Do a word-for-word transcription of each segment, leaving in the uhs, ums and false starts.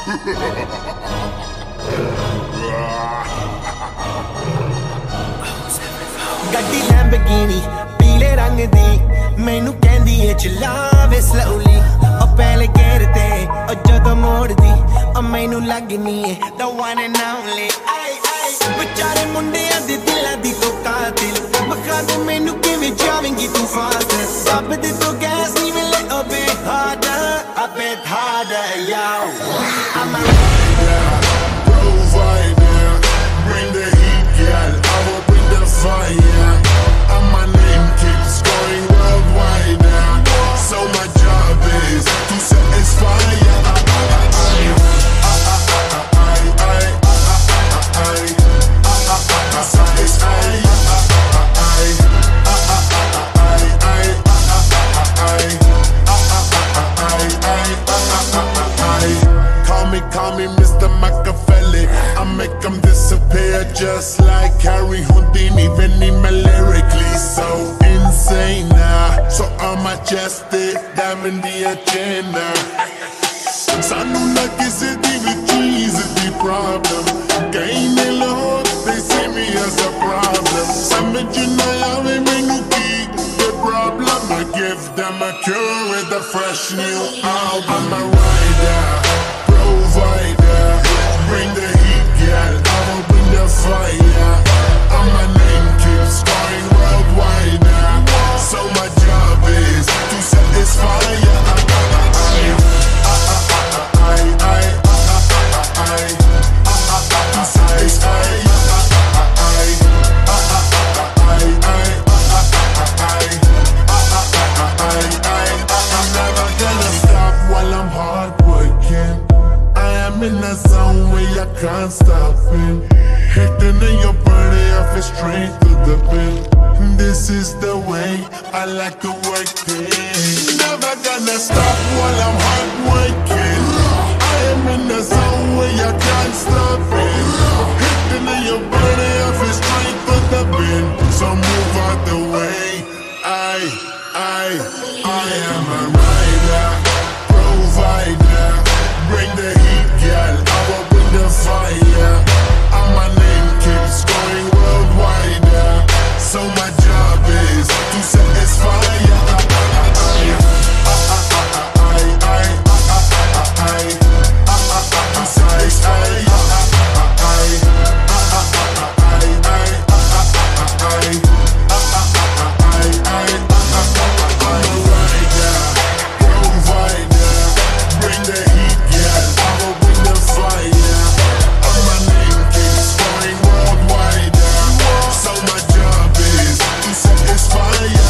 Gaddi Lamborghini, Peele rang di, meny kendi hai chalawe slowly. Oh pehle gear te, oh jadon mordi, oh meny lagni hai, the one and only. Bechare mundeyan di dilaan di to qaatil, Vekhade meny kiven javengi tu fast. Dabb di to gas nahi mile, oh bechare, oh bechare, yaaa. I'm a provider, bring the heat, girl. I will bring the fire. And my name keeps going worldwide. So my job is to satisfy ya. Call me, call me Mr Makaveli. I make them disappear just like Harry Houdini. Meny me lyrically so insane now. So I'm majestic, diamond the agenda. Sanu na kisi di with cheese is the problem. Gain in the hood, they see me as a problem. Some you know how we menu keep the problem. I give them a cure with a fresh new album. I'm a rider, provider, bring the heat, girl. I will bring the fire. And my name keeps going worldwide. So my job is to satisfy ya. In a zone where you can't stop it. Hitting in your body, I feel straight to the pin. This is the way I like to work it. Never gonna stop while I'm hard working. I am in a zone where you can't stop it. Hitting in your body, I feel straight to the pin. So move out the way. I, I, I am a rider, provider. Bring the heat, girl, I will bring the fire. And my name keeps going worldwide. So my job is to satisfy ya. To satisfy ya. I'm a rider, provider. Bring the heat, girl, I will bring the fire. And my name keeps going worldwide. So my job is to satisfy ya.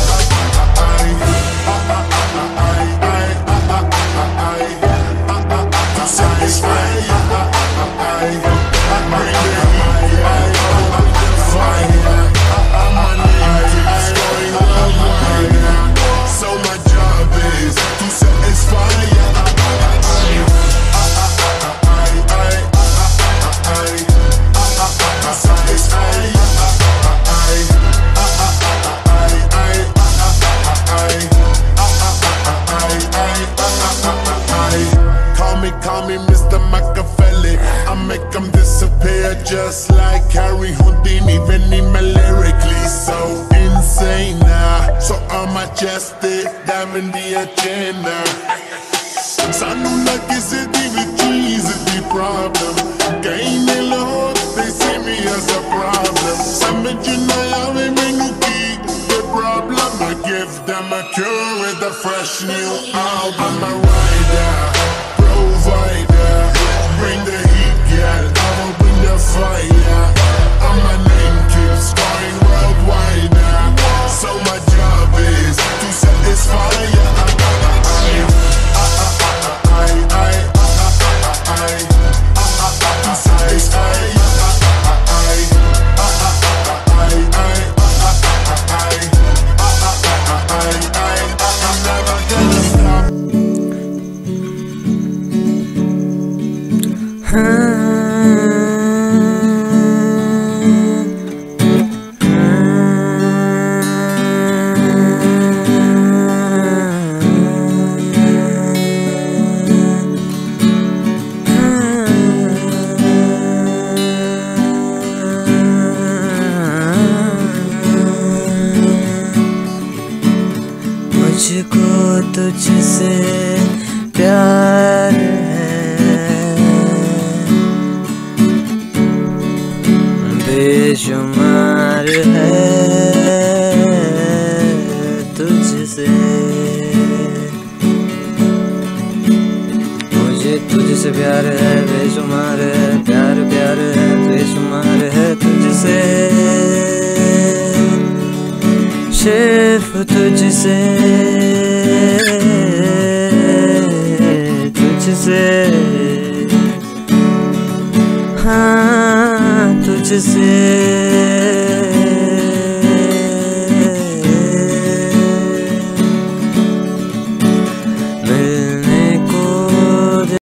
To satisfy ya. Bring the heat, girl, I will bring the fire. And my name keeps going worldwide. So my job is to satisfy ya. Call me, call me Mr Makaveli. I make them disappear just like Harry Houdini. Meny me lyrically so insane now. So I'm majestic, diamond the agenda. Sanu na kisi di with cheese is the problem. Gain in the hood, they see me as a problem. Some you know how we menu keep the problem. I give them a cure with a fresh new album. I'm a rider, provider, bring the heat, girl, I will bring the fire. And my name keeps going worldwide. So my job is to satisfy ya. To satisfy ya. I'm never gonna stop. मुझको तुझसे प्यार है, बेशुमार है तुझसे। मुझे तुझसे प्यार है, बेशुमार है, प्यार प्यार है, बेशुमार है तुझसे। सिर्फ तुझसे, तुझसे, हाँ तुझसे।